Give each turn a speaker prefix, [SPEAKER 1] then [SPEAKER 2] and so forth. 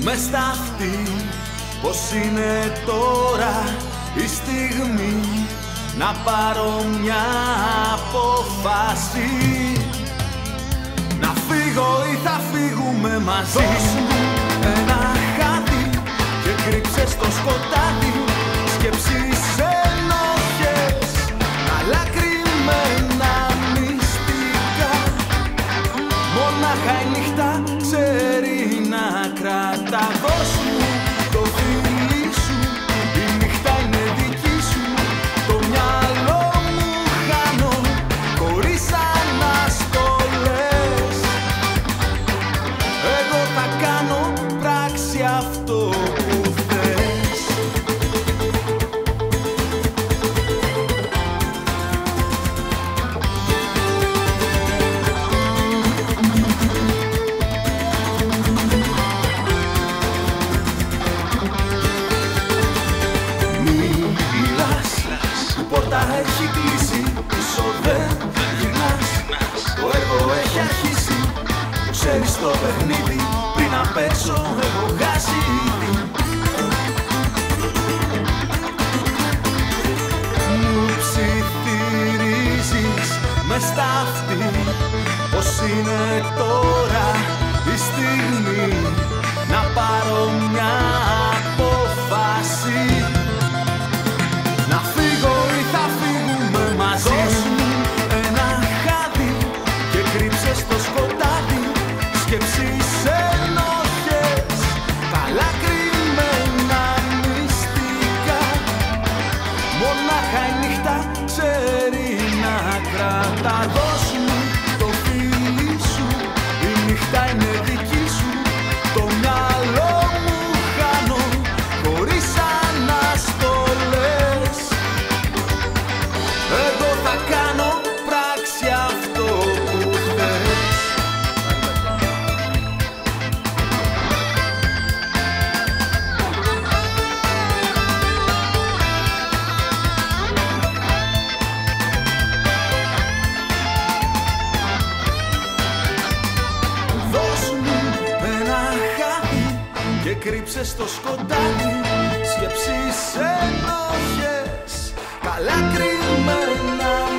[SPEAKER 1] μες στα αυτή. Πως είναι τώρα η στιγμή να πάρω μια απόφαση. Να φύγω ή θα φύγουμε μαζί. Δώσ' μου ένα χάδι και κρύψε στο σκοτάδι σκέψεις, ενοχές, αλλά κρυμμένα μυστικά. Μόναχα η νύχτα ξέρει να κρατά. Δώσ' μου το φίλι σου, η νύχτα είναι δική σου. Το μυαλό μου χάνω χωρίς αναστολές. Εγώ θα κάνω πράξη αυτό που θες. Η πόρτα έχει κλείσει, πίσω δεν γυρνάς. Το έργο έχει αρχίσει, ξέρεις το παιχνίδι. Πριν να παίξω έχω χάσει ήδη. Μου ψιθυρίζεις μες στα αυτή. Πως είναι τώρα η στιγμή να πάρω μια απόφαση. Να φύγω ή θα φύγουμε μαζί. Δώσ' μου ένα χάδι και κρύψε στο σκοτάδι σκέψεις, ενοχές, καλά κρυμμένα μυστικά. Μονάχα η νύχτα ξέρει να κρατά. Δώσ' μου το φίλι σου, η νύχτα είναι δική σου. Το μυαλό μου χάνω χωρίς αναστολές. Εγώ θα κάνω πράξη αυτό που θες. Δώσ' μου ένα χάδι και κρύψε στο σκοτάδι σκέψεις, ενοχές, καλά κρυμμένα